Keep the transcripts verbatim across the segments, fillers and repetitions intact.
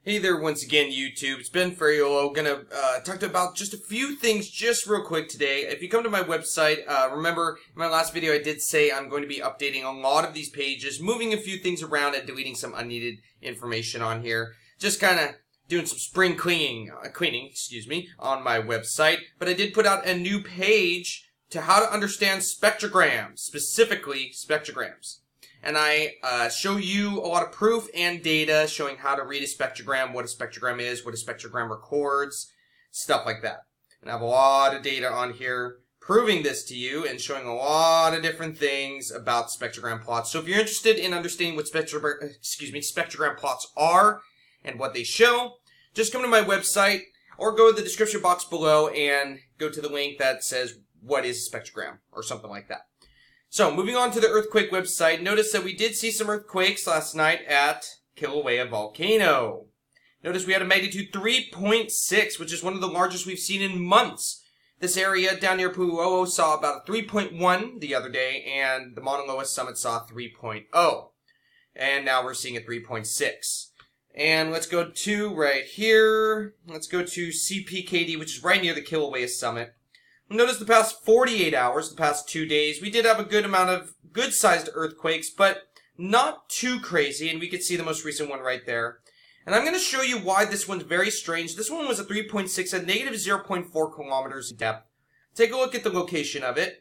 Hey there once again, YouTube. It's Ben Ferraiuolo. Gonna uh, talk about just a few things just real quick today. If you come to my website, uh, remember in my last video I did say I'm going to be updating a lot of these pages, moving a few things around and deleting some unneeded information on here. Just kind of doing some spring cleaning, uh, cleaning, excuse me, on my website. But I did put out a new page to how to understand spectrograms, specifically spectrograms. And I uh, show you a lot of proof and data showing how to read a spectrogram, what a spectrogram is, what a spectrogram records, stuff like that. And I have a lot of data on here proving this to you and showing a lot of different things about spectrogram plots. So if you're interested in understanding what spectro excuse me, spectrogram plots are and what they show, just come to my website or go to the description box below and go to the link that says what is a spectrogram or something like that. So, moving on to the earthquake website, notice that we did see some earthquakes last night at Kilauea volcano. Notice we had a magnitude three point six, which is one of the largest we've seen in months. This area down near Ferraiuolo saw about a three point one the other day, and the Mauna Loa summit saw three point oh. And now we're seeing a three point six. And let's go to right here, let's go to C P K D, which is right near the Kilauea summit. Notice the past forty-eight hours, the past two days, we did have a good amount of good-sized earthquakes, but not too crazy, and we can see the most recent one right there. And I'm going to show you why this one's very strange. This one was a three point six at negative zero point four kilometers in depth. Take a look at the location of it.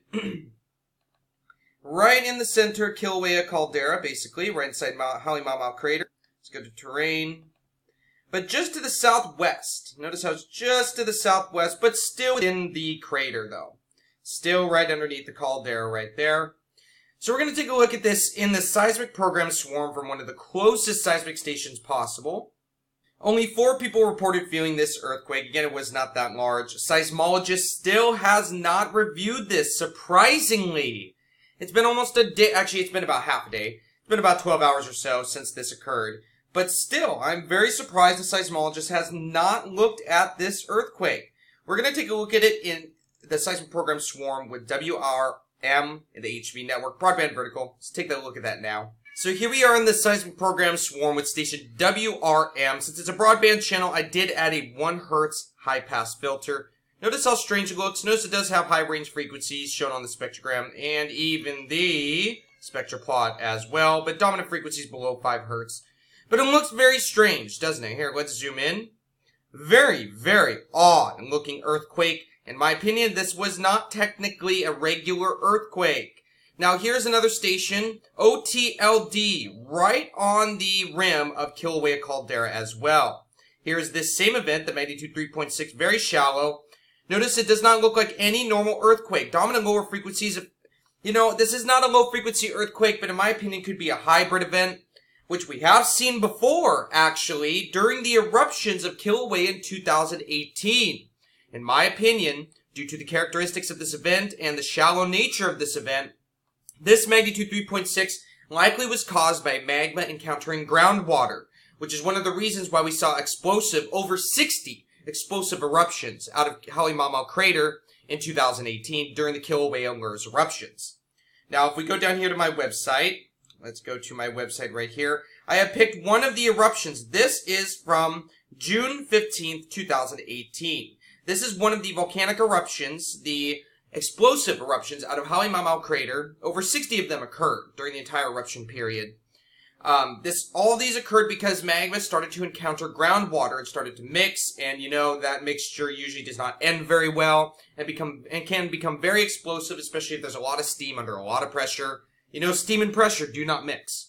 Right in the center, Kilauea caldera, basically, right inside Halemaumau crater. Let's go to terrain. But just to the southwest. Notice how it's just to the southwest, but still in the crater, though. Still right underneath the caldera right there. So we're going to take a look at this in the seismic program swarm from one of the closest seismic stations possible. Only four people reported feeling this earthquake. Again, it was not that large. A seismologist still has not reviewed this, surprisingly. It's been almost a day. Actually, it's been about half a day. It's been about twelve hours or so since this occurred. But still, I'm very surprised the seismologist has not looked at this earthquake. We're going to take a look at it in the seismic program swarm with W R M in the H V network, broadband vertical. Let's take a look at that now. So here we are in the seismic program swarm with station W R M. Since it's a broadband channel, I did add a one hertz high-pass filter. Notice how strange it looks. Notice it does have high-range frequencies shown on the spectrogram and even the spectra plot as well, but dominant frequencies below five hertz. But it looks very strange, doesn't it? Here, let's zoom in. Very, very odd looking earthquake. In my opinion, this was not technically a regular earthquake. Now, here's another station, O T L D, right on the rim of Kilauea caldera as well. Here's this same event, the magnitude three point six, very shallow. Notice it does not look like any normal earthquake. Dominant lower frequencies, of, you know, this is not a low-frequency earthquake, but in my opinion could be a hybrid event, which we have seen before, actually, during the eruptions of Kilauea in two thousand eighteen. In my opinion, due to the characteristics of this event and the shallow nature of this event, this magnitude three point six likely was caused by magma encountering groundwater, which is one of the reasons why we saw explosive, over sixty explosive eruptions out of Halemaumau crater in two thousand eighteen during the Kilauea Lurs eruptions. Now, if we go down here to my website, let's go to my website right here. I have picked one of the eruptions. This is from June fifteenth, two thousand eighteen. This is one of the volcanic eruptions, the explosive eruptions out of Halemaumau crater. Over sixty of them occurred during the entire eruption period. Um, this, all these occurred because magma started to encounter groundwater and started to mix, and you know that mixture usually does not end very well and become and can become very explosive, especially if there's a lot of steam under a lot of pressure. You know, steam and pressure do not mix.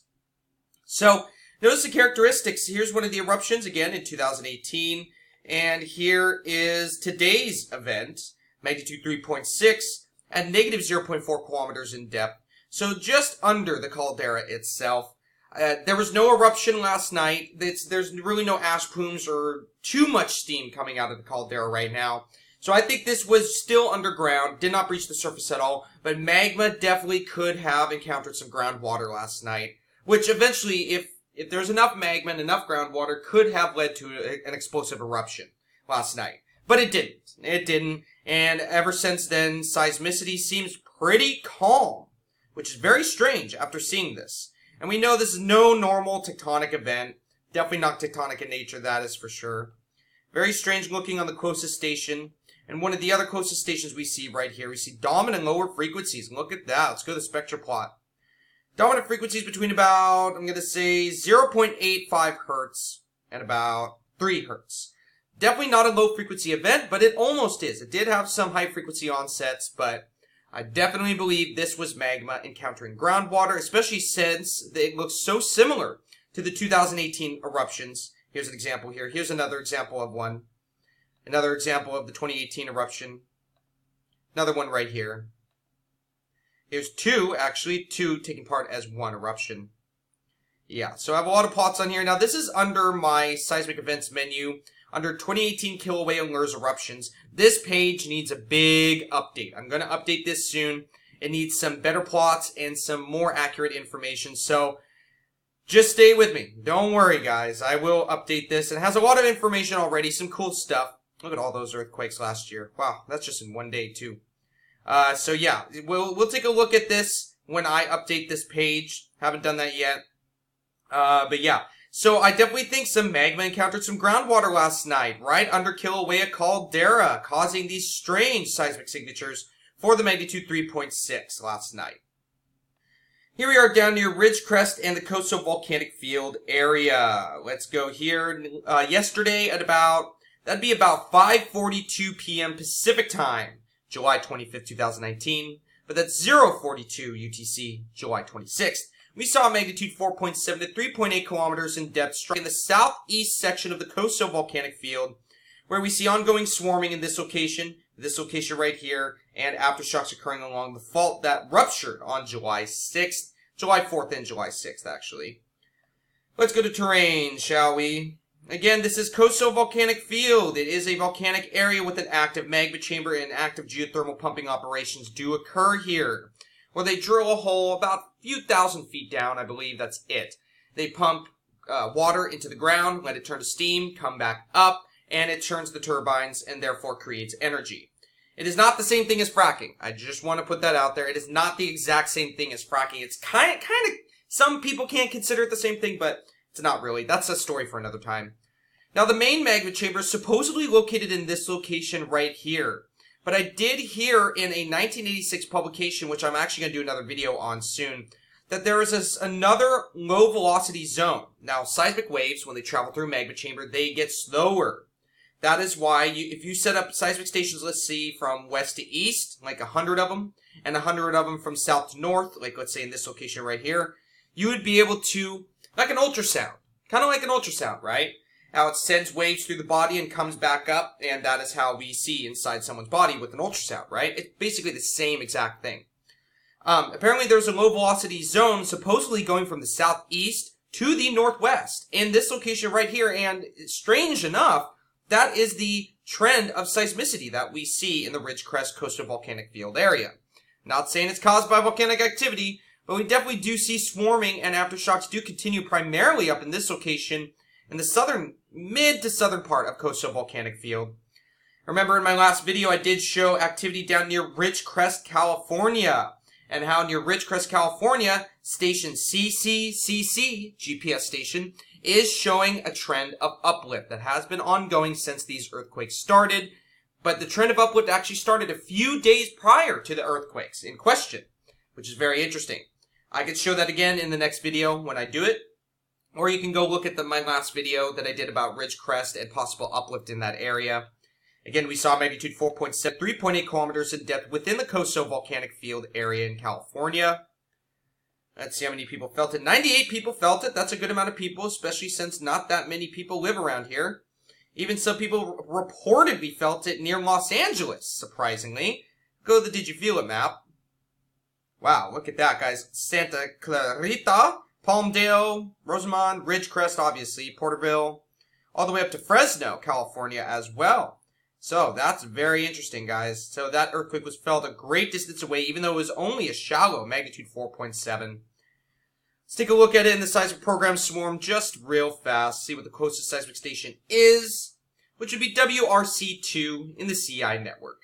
So, notice the characteristics. Here's one of the eruptions, again, in two thousand eighteen. And here is today's event, magnitude three point six, at negative zero point four kilometers in depth. So, just under the caldera itself. Uh, there was no eruption last night. It's, there's really no ash plumes or too much steam coming out of the caldera right now. So I think this was still underground, did not breach the surface at all, but magma definitely could have encountered some groundwater last night, which eventually, if if there's enough magma and enough groundwater, could have led to a, an explosive eruption last night. But it didn't. It didn't, and ever since then, seismicity seems pretty calm, which is very strange after seeing this. And we know this is no normal tectonic event. Definitely not tectonic in nature, that is for sure. Very strange looking on the Coso station. And one of the other Coso stations we see right here, we see dominant lower frequencies. Look at that. Let's go to the spectra plot. Dominant frequencies between about, I'm going to say, zero point eight five hertz and about three hertz. Definitely not a low frequency event, but it almost is. It did have some high frequency onsets, but I definitely believe this was magma encountering groundwater, especially since it looks so similar to the two thousand eighteen eruptions. Here's an example here. Here's another example of one. Another example of the twenty eighteen eruption. Another one right here. Here's two, actually, two taking part as one eruption. Yeah, so I have a lot of plots on here. Now, this is under my seismic events menu, under twenty eighteen Kilauea and Lurs eruptions. This page needs a big update. I'm going to update this soon. It needs some better plots and some more accurate information. So, just stay with me. Don't worry, guys. I will update this. It has a lot of information already, some cool stuff. Look at all those earthquakes last year. Wow, that's just in one day, too. Uh, so yeah, we'll, we'll take a look at this when I update this page. Haven't done that yet. Uh, but yeah. So I definitely think some magma encountered some groundwater last night, right under Kilauea caldera, causing these strange seismic signatures for the magnitude three point six last night. Here we are down near Ridgecrest and the Coso volcanic field area. Let's go here. Uh, yesterday at about, that'd be about five forty-two p m Pacific time. July twenty-fifth, two thousand nineteen, but that's zero forty-two U T C, July twenty-sixth. We saw a magnitude four point seven to three point eight kilometers in depth, striking the southeast section of the Coso volcanic field, where we see ongoing swarming in this location, this location right here, and aftershocks occurring along the fault that ruptured on July sixth, July fourth and July sixth, actually. Let's go to terrain, shall we? Again, this is Coso Volcanic Field. It is a volcanic area with an active magma chamber, and active geothermal pumping operations do occur here, where they drill a hole about a few thousand feet down, I believe that's it. They pump uh, water into the ground, let it turn to steam, come back up, and it turns the turbines and therefore creates energy. It is not the same thing as fracking. I just want to put that out there. It is not the exact same thing as fracking. It's kind of, kind of, some people can't consider it the same thing, but it's not really. That's a story for another time. Now, the main magma chamber is supposedly located in this location right here. But I did hear in a nineteen eighty-six publication, which I'm actually going to do another video on soon, that there is this, another low-velocity zone. Now, seismic waves, when they travel through a magma chamber, they get slower. That is why, you, if you set up seismic stations, let's see, from west to east, like a hundred of them, and a hundred of them from south to north, like let's say in this location right here, you would be able to, like an ultrasound, kind of like an ultrasound, right? How it sends waves through the body and comes back up, and that is how we see inside someone's body with an ultrasound, right? It's basically the same exact thing. Um, apparently there's a low-velocity zone supposedly going from the southeast to the northwest in this location right here, and strange enough, that is the trend of seismicity that we see in the Ridgecrest Coastal Volcanic Field area. Not saying it's caused by volcanic activity, but we definitely do see swarming, and aftershocks do continue primarily up in this location in the southern, mid to southern part of Coso Volcanic Field. Remember in my last video I did show activity down near Ridgecrest, California, and how near Ridgecrest, California, station C C C C, G P S station, is showing a trend of uplift that has been ongoing since these earthquakes started, but the trend of uplift actually started a few days prior to the earthquakes in question, which is very interesting. I could show that again in the next video when I do it. Or you can go look at the, my last video that I did about Ridgecrest and possible uplift in that area. Again, we saw magnitude four point seven, three point eight kilometers in depth within the Coso Volcanic Field area in California. Let's see how many people felt it. ninety-eight people felt it. That's a good amount of people, especially since not that many people live around here. Even some people reportedly felt it near Los Angeles, surprisingly. Go to the Did You Feel It map. Wow, look at that, guys. Santa Clarita, Palmdale, Rosamond, Ridgecrest, obviously, Porterville, all the way up to Fresno, California as well. So that's very interesting, guys. So that earthquake was felt a great distance away, even though it was only a shallow magnitude four point seven. Let's take a look at it in the seismic program swarm just real fast, see what the closest seismic station is, which would be W R C two in the C I network.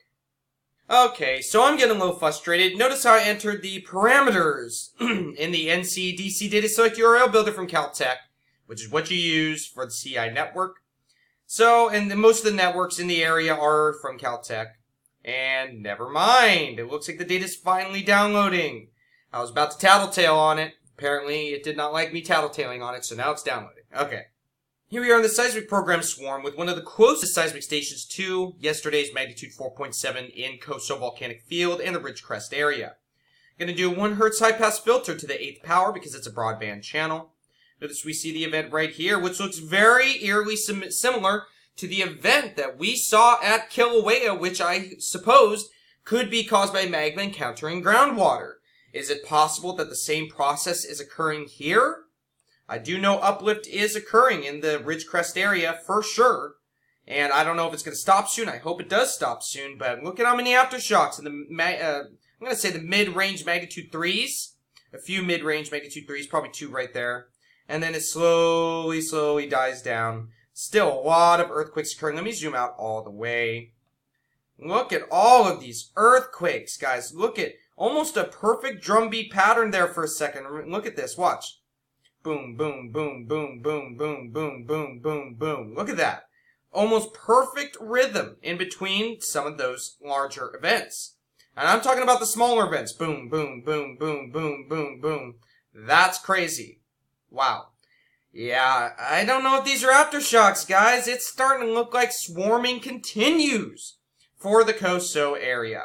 Okay, so I'm getting a little frustrated. Notice how I entered the parameters in the N C D C Data Select U R L Builder from Caltech, which is what you use for the C I network. So, and the, most of the networks in the area are from Caltech. And never mind, it looks like the data's finally downloading. I was about to tattletale on it. Apparently, it did not like me tattletaling on it, so now it's downloading. Okay. Here we are in the seismic program swarm with one of the closest seismic stations to yesterday's magnitude four point seven in Coso Volcanic Field and the Ridgecrest area. I'm going to do a one hertz high-pass filter to the eighth power because it's a broadband channel. Notice we see the event right here, which looks very eerily sim similar to the event that we saw at Kilauea, which I supposed could be caused by magma encountering groundwater. Is it possible that the same process is occurring here? I do know uplift is occurring in the Ridgecrest area for sure. And I don't know if it's going to stop soon. I hope it does stop soon. But look at how many aftershocks in the, uh, I'm going to say the mid-range magnitude threes. A few mid-range magnitude threes, probably two right there. And then it slowly, slowly dies down. Still a lot of earthquakes occurring. Let me zoom out all the way. Look at all of these earthquakes, guys. Look at almost a perfect drumbeat pattern there for a second. Look at this. Watch. Boom, boom, boom, boom, boom, boom, boom, boom, boom, boom. Look at that. Almost perfect rhythm in between some of those larger events. And I'm talking about the smaller events. Boom, boom, boom, boom, boom, boom, boom. That's crazy. Wow. Yeah, I don't know if these are aftershocks, guys. It's starting to look like swarming continues for the Coso area.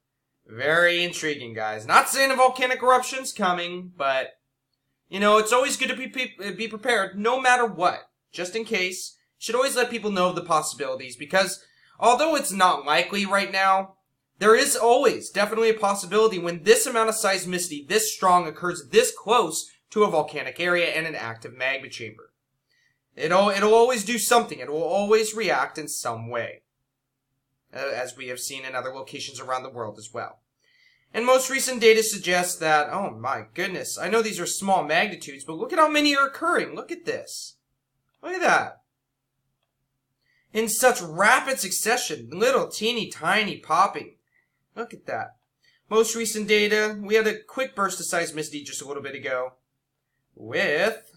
Very intriguing, guys. Not saying a volcanic eruption's coming, but, you know, it's always good to be, be prepared no matter what. Just in case. You should always let people know of the possibilities because, although it's not likely right now, there is always definitely a possibility when this amount of seismicity, this strong, occurs this close to a volcanic area and an active magma chamber. It'll, it'll always do something. It will always react in some way, uh, as we have seen in other locations around the world as well. And most recent data suggests that, oh my goodness, I know these are small magnitudes, but look at how many are occurring. Look at this. Look at that. In such rapid succession, little teeny tiny popping. Look at that. Most recent data, we had a quick burst of seismicity just a little bit ago with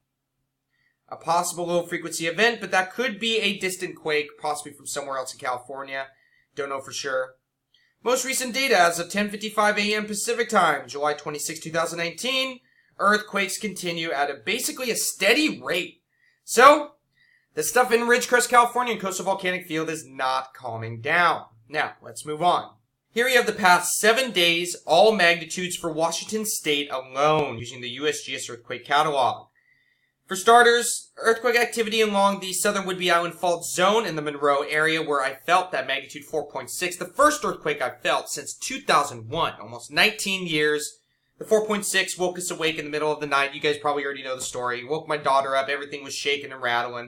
a possible low-frequency event, but that could be a distant quake, possibly from somewhere else in California. Don't know for sure. Most recent data as of ten fifty-five a m Pacific Time, July twenty-sixth, two thousand nineteen, earthquakes continue at a basically a steady rate. So, the stuff in Ridgecrest, California and Coastal Volcanic Field is not calming down. Now, let's move on. Here we have the past seven days, all magnitudes for Washington State alone, using the U S G S Earthquake Catalog. For starters, earthquake activity along the southern Whidbey Island Fault Zone in the Monroe area where I felt that magnitude four point six, the first earthquake I've felt since two thousand one, almost nineteen years. The four point six woke us awake in the middle of the night. You guys probably already know the story. Woke my daughter up. Everything was shaking and rattling.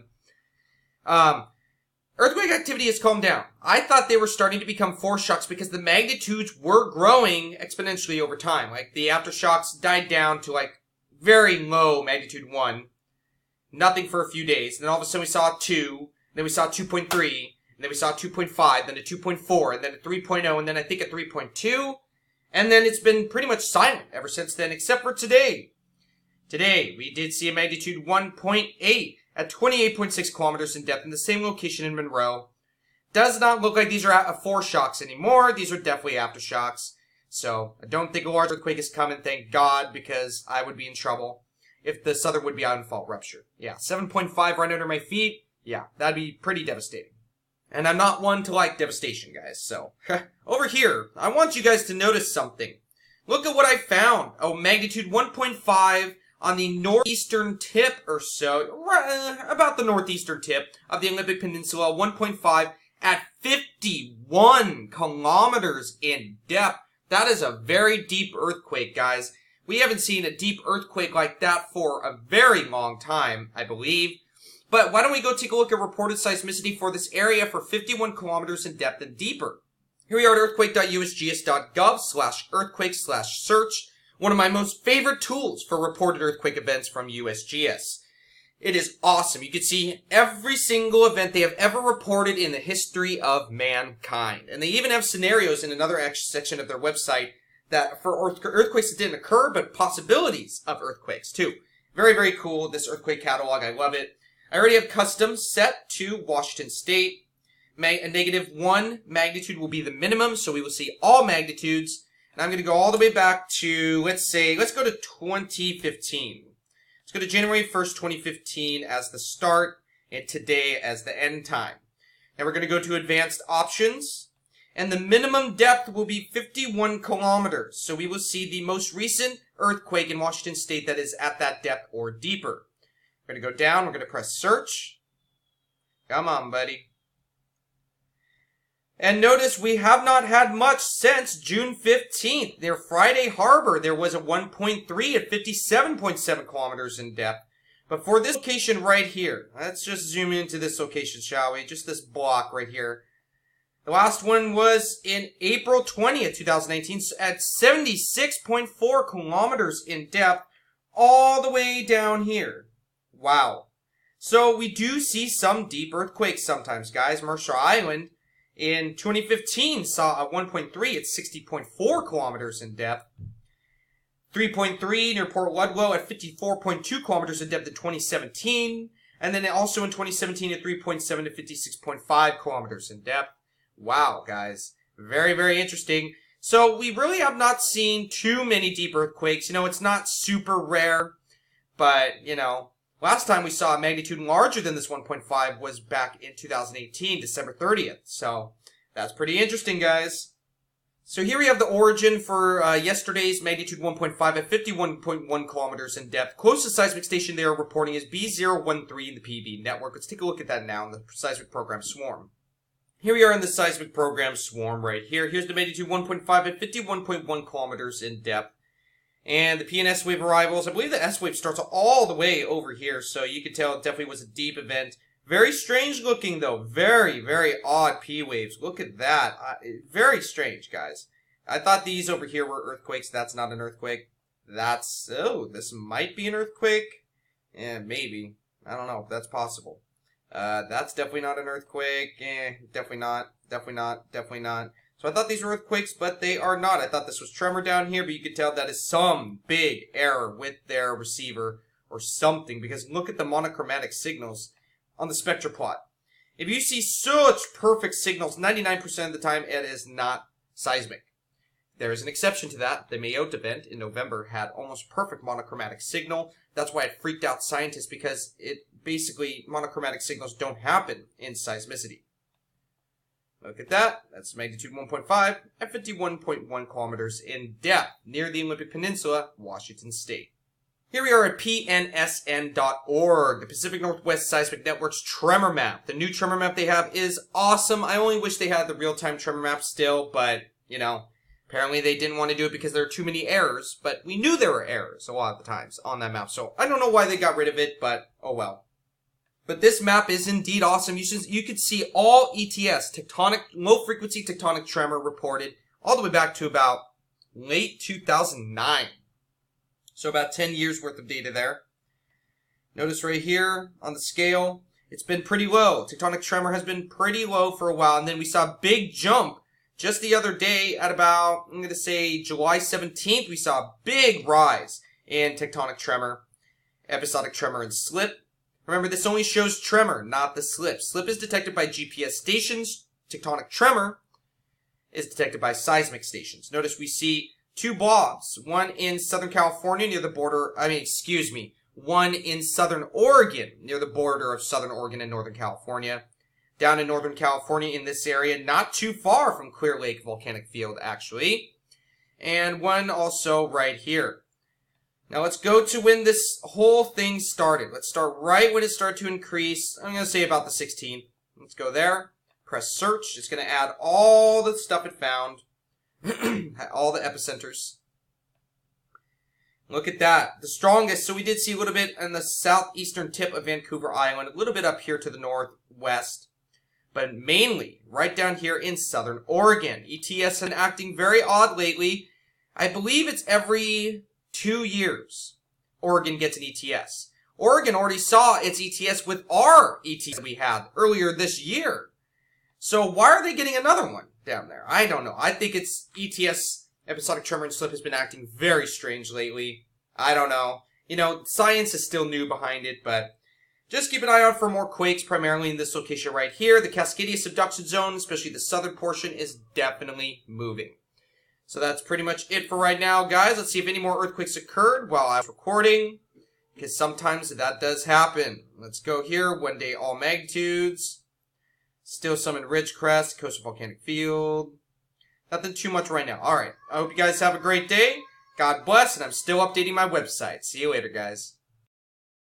Um... Earthquake activity has calmed down. I thought they were starting to become foreshocks because the magnitudes were growing exponentially over time. Like, the aftershocks died down to, like, very low magnitude one. Nothing for a few days. And then all of a sudden we saw a two, then we saw two point three, and then we saw two point five, then a two point four, and then a three point oh, and then I think a three point two. And then it's been pretty much silent ever since then, except for today. Today, we did see a magnitude one point eight. At twenty-eight point six kilometers in depth in the same location in Monroe. Does not look like these are foreshocks anymore. These are definitely aftershocks. So, I don't think a large earthquake is coming, thank God, because I would be in trouble if the southern Whidbey Island Fault ruptured. Yeah, seven point five right under my feet. Yeah, that'd be pretty devastating. And I'm not one to like devastation, guys, so. Over here, I want you guys to notice something. Look at what I found. Oh, magnitude one point five. On the northeastern tip or so, about the northeastern tip of the Olympic Peninsula, one point five at fifty-one kilometers in depth. That is a very deep earthquake, guys. We haven't seen a deep earthquake like that for a very long time, I believe. But why don't we go take a look at reported seismicity for this area for fifty-one kilometers in depth and deeper. Here we are at earthquake dot U S G S dot gov slash earthquake slash search. One of my most favorite tools for reported earthquake events from U S G S. It is awesome. You can see every single event they have ever reported in the history of mankind. And they even have scenarios in another section of their website that for earthquakes that didn't occur, but possibilities of earthquakes too. Very, very cool, this earthquake catalog. I love it. I already have custom set to Washington State. Mag a negative one magnitude will be the minimum, so we will see all magnitudes. And I'm going to go all the way back to, let's say, let's go to twenty fifteen. Let's go to January first, twenty fifteen as the start, and today as the end time. Now we're going to go to advanced options, and the minimum depth will be fifty-one kilometers. So we will see the most recent earthquake in Washington State that is at that depth or deeper. We're going to go down, we're going to press search. Come on, buddy. And notice we have not had much since June fifteenth. Near Friday Harbor, there was a one point three at fifty-seven point seven kilometers in depth. But for this location right here, let's just zoom into this location, shall we? Just this block right here. The last one was in April twentieth, two thousand nineteen, at seventy-six point four kilometers in depth, all the way down here. Wow. So we do see some deep earthquakes sometimes, guys. Marshall Island in twenty fifteen saw a one point three at sixty point four kilometers in depth. three point three near Port Ludlow at fifty-four point two kilometers in depth in twenty seventeen. And then also in twenty seventeen at three point seven to fifty-six point five kilometers in depth. Wow, guys. Very, very interesting. So we really have not seen too many deep earthquakes. You know, it's not super rare. But, you know, last time we saw a magnitude larger than this one point five was back in two thousand eighteen, December thirtieth. So that's pretty interesting, guys. So here we have the origin for uh, yesterday's magnitude one point five at fifty-one point one kilometers in depth. Closest seismic station they are reporting is B zero one three in the P B network. Let's take a look at that now in the seismic program swarm. Here we are in the seismic program swarm right here. Here's the magnitude one point five at fifty-one point one kilometers in depth. And the P and S wave arrivals, I believe the S wave starts all the way over here, so you can tell it definitely was a deep event. Very strange looking though, very, very odd P waves. Look at that, uh, very strange, guys. I thought these over here were earthquakes. That's not an earthquake. That's, oh, this might be an earthquake. Yeah, maybe. I don't know if that's possible. Uh, that's definitely not an earthquake. Eh, definitely not, definitely not, definitely not. So I thought these were earthquakes, but they are not. I thought this was tremor down here, but you can tell that is some big error with their receiver or something, because look at the monochromatic signals on the spectra plot. If you see such perfect signals, ninety-nine percent of the time it is not seismic. There is an exception to that. The Mayotte event in November had almost perfect monochromatic signal. That's why it freaked out scientists, because it basically, monochromatic signals don't happen in seismicity. Look at that. That's magnitude one point five at fifty-one point one kilometers in depth near the Olympic Peninsula, Washington State. Here we are at P N S N dot org, the Pacific Northwest Seismic Network's tremor map. The new tremor map they have is awesome. I only wish they had the real-time tremor map still, but, you know, apparently they didn't want to do it because there are too many errors, but we knew there were errors a lot of the times on that map, so I don't know why they got rid of it, but oh well. But this map is indeed awesome. You, should, you could see all E T S, tectonic, low-frequency tectonic tremor reported all the way back to about late two thousand nine. So about ten years worth of data there. Notice right here on the scale, it's been pretty low. Tectonic tremor has been pretty low for a while, and then we saw a big jump just the other day at about, I'm going to say July seventeenth, we saw a big rise in tectonic tremor, episodic tremor, and slip. Remember, this only shows tremor, not the slip. Slip is detected by G P S stations. Tectonic tremor is detected by seismic stations. Notice we see two blobs, one in Southern California near the border, I mean, excuse me, one in Southern Oregon near the border of Southern Oregon and Northern California. Down in Northern California in this area, not too far from Clear Lake Volcanic Field, actually. And one also right here. Now let's go to when this whole thing started. Let's start right when it started to increase. I'm going to say about the sixteenth. Let's go there. Press search. It's going to add all the stuff it found. All the epicenters. Look at that. The strongest. So we did see a little bit on the southeastern tip of Vancouver Island. A little bit up here to the northwest. But mainly right down here in Southern Oregon. E T S has been acting very odd lately. I believe it's every two years Oregon gets an E T S. Oregon already saw its E T S with our E T S we had earlier this year. So why are they getting another one down there? I don't know. I think it's E T S, episodic tremor and slip, has been acting very strange lately. I don't know. you know, science is still new behind it, but just keep an eye out for more quakes, primarily in this location right here. The Cascadia subduction zone, especially the southern portion, is definitely moving. So that's pretty much it for right now, guys. Let's see if any more earthquakes occurred while I was recording, because sometimes that does happen. Let's go here. One day, all magnitudes. Still some in Ridgecrest, Coso Volcanic Field. Nothing too much right now. Alright, I hope you guys have a great day. God bless, and I'm still updating my website. See you later, guys.